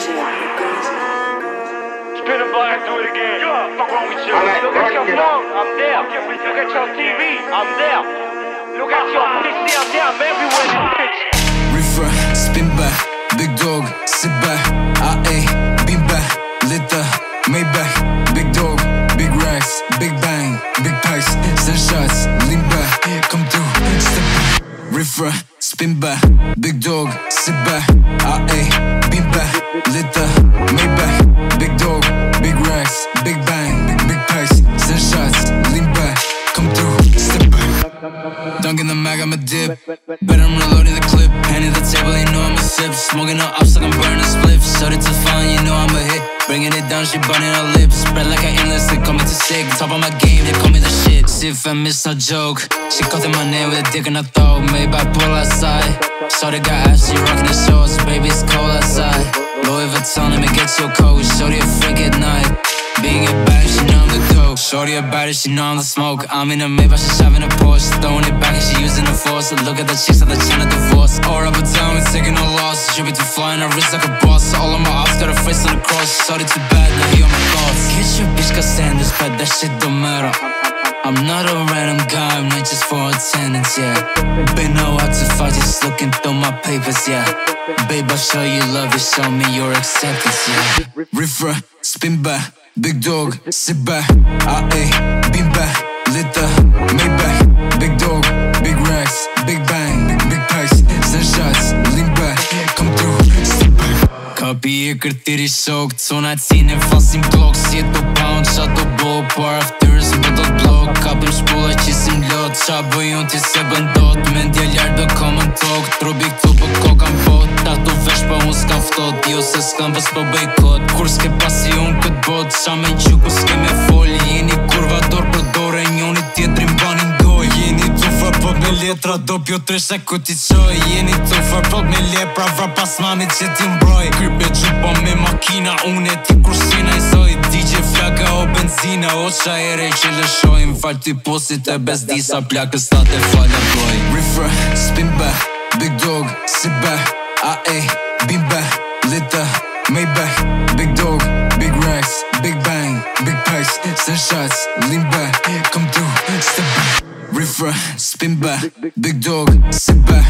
Spin a block and do it again. Yeah, fuck wrong with you? Look at your phone, I'm there. Look at your TV, I'm there. Look at your PC, I'm there. I'm everywhere in this bitch. Reefer, spin back, big dog, sit back. IA, beam back, lejJA, Maybach, big dog, big racks, big bang, big packs, send shots, lean back, come through, step back. Reefer, spin back, big dog, sit back. IA, beam back, lejJA, Maybach, big dog, big racks, big bang, big packs, send shots, lean back, come through, step back. Dunking the mag, I'm a dip. Bet I'm reloading the clip. Hand at the table, you know I'm a sip. Smoking no ops like I'm burning spliffs. Shut it to fun, you know I'm a hit. Bringing it down, she burning her lips. Spread like an endless, they call me too sick. Top of my game, they call me the shit. See if I miss, no joke. She caught in my name with a dick in her throat. Maybach pull outside. Shorty got ass, she rocking the shorts. Baby, it's cold outside. Louis Vuitton, let me get your coat. Shorty a freak at night. Being it back, she know I'm the dope. Shorty about it, she know I'm the smoke. I'm in a Maybach, she shoving a Porsche. Throwing it back and she using the force. So look at the chicks at the chain of divorce. All up and down, we're taking no loss. Tribute to flying her wrist like a boss. All of my ops got a face on the cross. Shorty too bad, now he on my thoughts. Get your bitch got sandals, but that shit don't matter. I'm not a random guy, I'm not just for attendance, yeah. Been out to fight, just looking through my papers, yeah. Babe, I'll show you love, you show me your acceptance, yeah. Reefer, spin back, big dog, sit back. IA, beam back, lejJA, Maybach, big dog, big racks, big bang, big packs, send shots, lean back, come through, step back. Kapi e kërtiri shok, cona cine fasim blok. Si e to pound, qa to bo, par aftyrës më do t'blok. Kapim shpulla qisim lot, qa bëj unë ti se bëndot. Mendja ljarë do komën tok, trubi këtu për kokan pot. Ta tu vesh pa unë s'kam ftot, jo se s'kam vës për bëj kot. Kur s'ke pasi unë këtë bot, qa me gjuku s'ke me fol. Jeni kurva dor për dore, njoni tjetrin banin doj. Jeni tu far pot me letra, do pjo tresha ku ti qoj. Jeni tu far pot me lepra, vra pas mamit që ti mbroj. Krype gjupa me makina, unë e ti kursina i zoj. DJ flaka o benzina, o qa ere që lëshojmë. Fal t'i posit e bezdisa, plakës ta te falja broj. Reefer, spin back, big dog, sit back. IA, beam back, lejJA, Maybach, big dog, big racks, big bang, big packs, send shots, lean back, come through, step back. Reefer, spin back, big dog, sit back.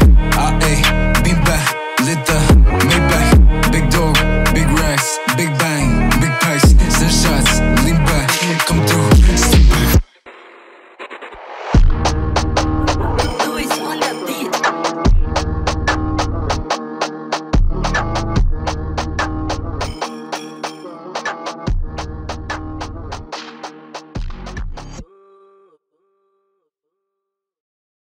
IA, beam back, lejJA, Maybach, big dog, big racks, big bang, big packs, send shots, lean back, come through, step back.